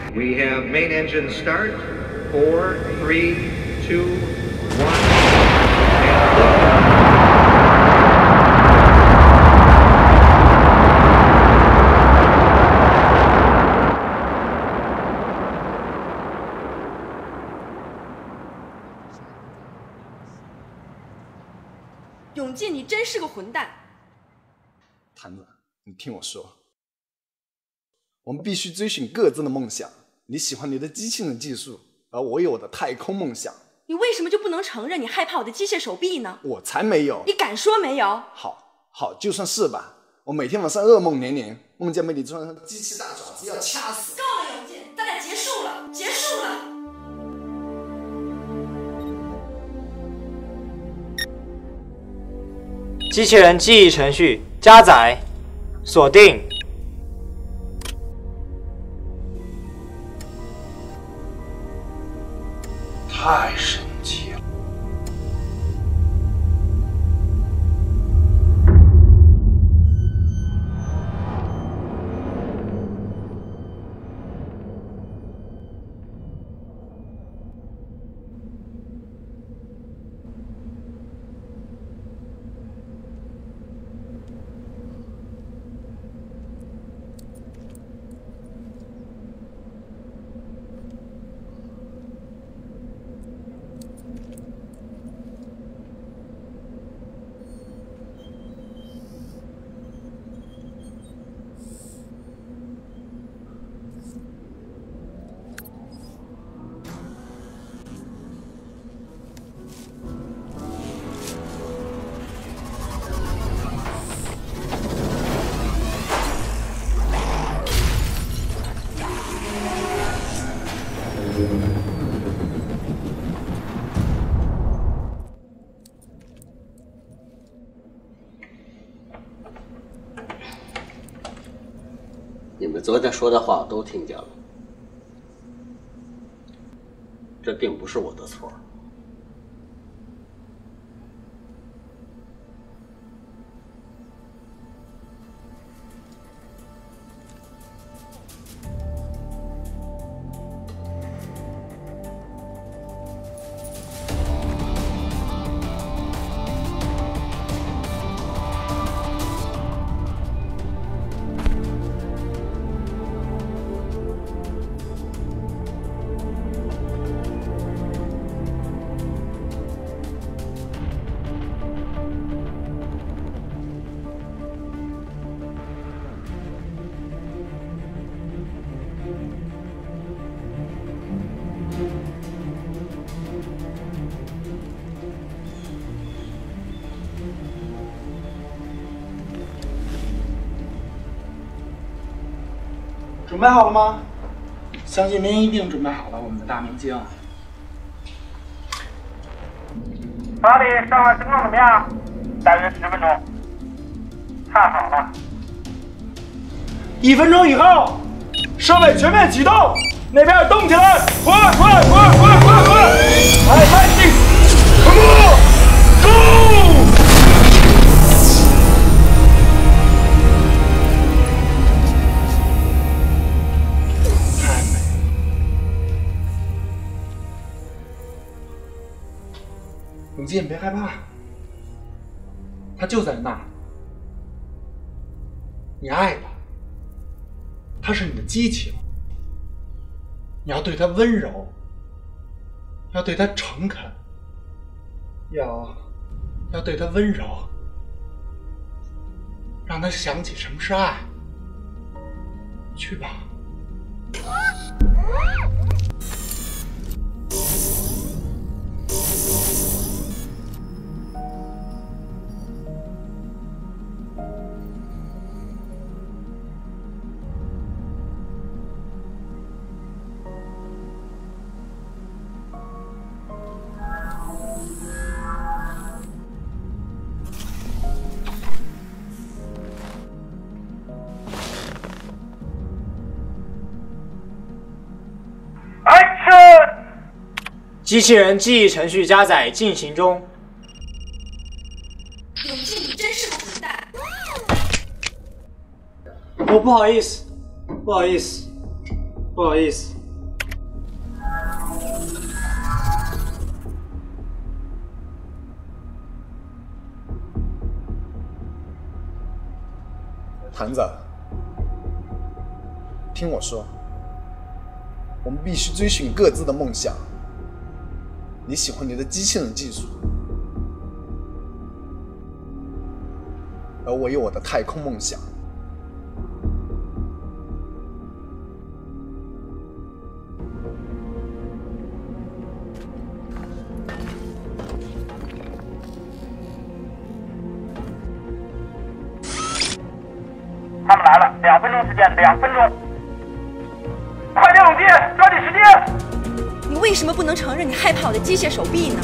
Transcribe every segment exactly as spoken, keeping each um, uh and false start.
We have main engine start. Four, three, two, one, and lift. 永进，你真是个混蛋！ 坛子，你听我说，我们必须追寻各自的梦想。你喜欢你的机器人技术，而我有我的太空梦想。 你为什么就不能承认你害怕我的机械手臂呢？ 我才没有！ 你敢说没有？ 好，好，就算是吧。我每天晚上噩梦连连，梦见被你装上机器大爪子要掐死。 够了，永进，咱俩结束了，结束了。 机器人记忆程序加载，锁定。 太神奇了！ 你们昨天说的话我都听见了，这并不是我的错。 准备好了吗？相信您一定准备好了，我们的大明星。 查理，上岸情况怎么样？大约十分钟。太好了！ 一分钟以后，设备全面启动，那边动起来！快快快快快快！来来进 ，Come on， Go！ 太美了！永进，别害怕，他就在那儿。你爱他，他是你的激情，你要对他温柔，要对他诚恳，要要对他温柔，让他想起什么是爱。去吧。 机器人记忆程序加载进行中。 永进，你真是个混蛋！ 哦，不好意思，不好意思，不好意思。 坛子，听我说，我们必须追寻各自的梦想。你喜欢你的机器人技术，而我有我的太空梦想。 他们来了，两分钟时间，两分钟，快点冷静，抓紧时间。 你为什么不能承认你害怕我的机械手臂呢？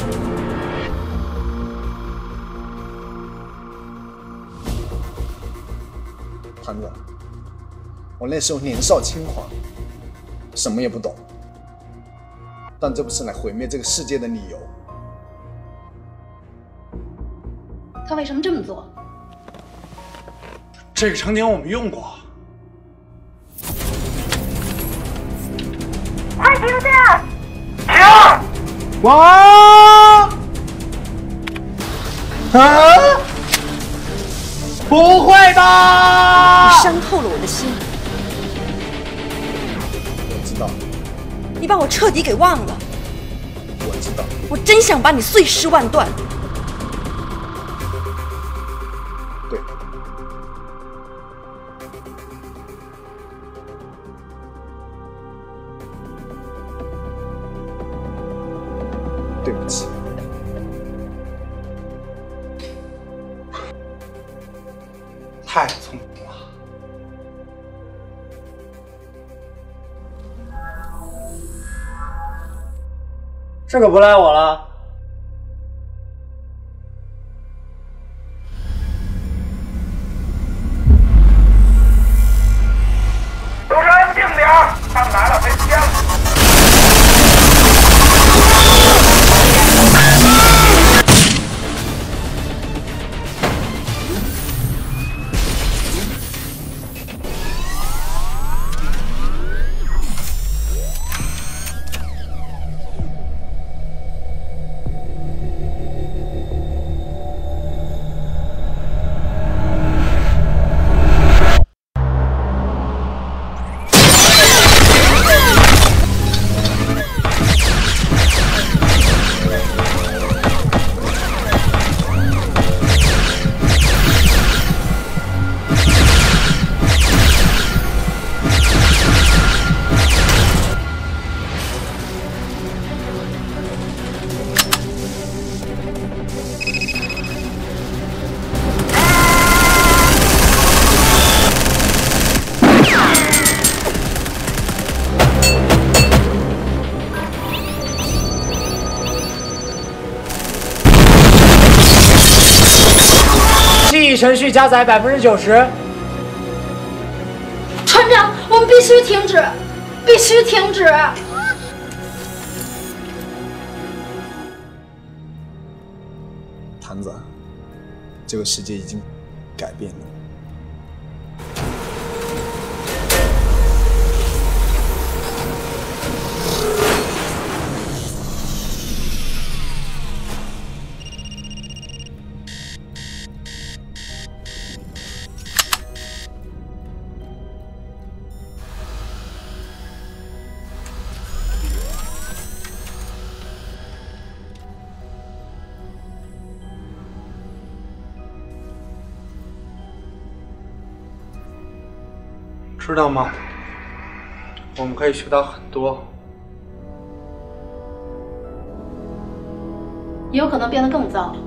坛子，我那时候年少轻狂，什么也不懂，但这不是来毁灭这个世界的理由。 他为什么这么做？ 这个场景我们用过。 快停下！停！ 哇！啊！不会吧！ 你伤透了我的心， 我知道， 你把我彻底给忘了。 我知道， 我真想把你碎尸万段。 对。对不起。 太聪明了。 这可不赖我了。 都是安静点儿，他们来了，没时间了。 记忆程序加载百分之九十。 船长，我们必须停止，必须停止！ 坛子，这个世界已经改变了。 知道吗？我们可以学到很多， 也有可能变得更糟。